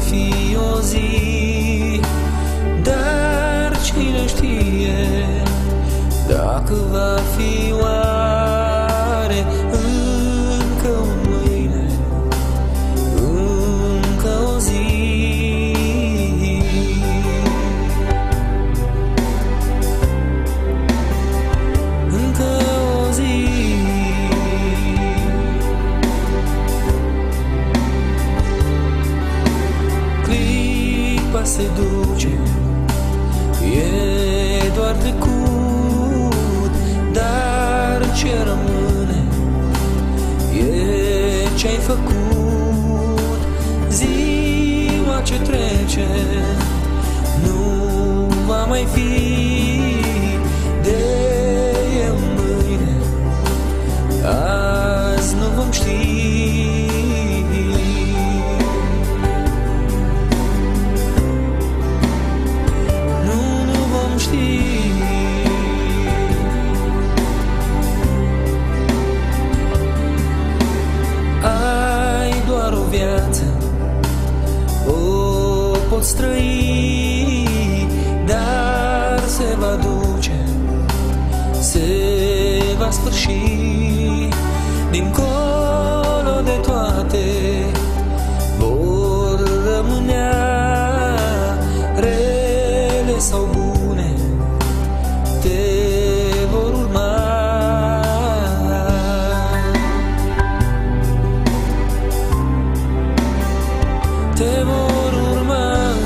fi o zi, dar cine știe dacă va fi oare încă un mâine, încă o zi. Încă o zi. Clipa se duce, e doar trecut, dar ce rămâne e ce-ai făcut. Ziua ce trece nu va mai fi de eu mâine, azi nu vom ști. Ai doar o viață, o poți trăi, dar se va duce, se va sfârși. Dincolo de toate vor rămânea, rele sau bune, te vor urma. Te vor urma.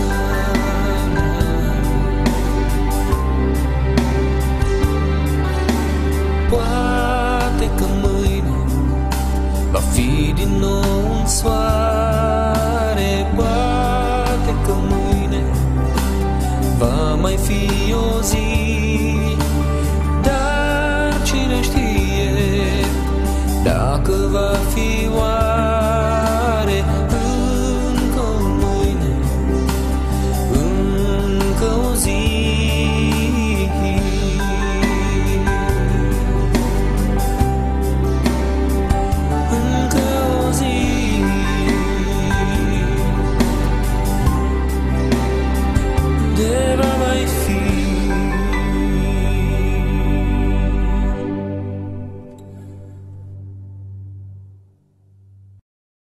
Poate că mâine va fi din nou un soare, poate că mâine va mai fi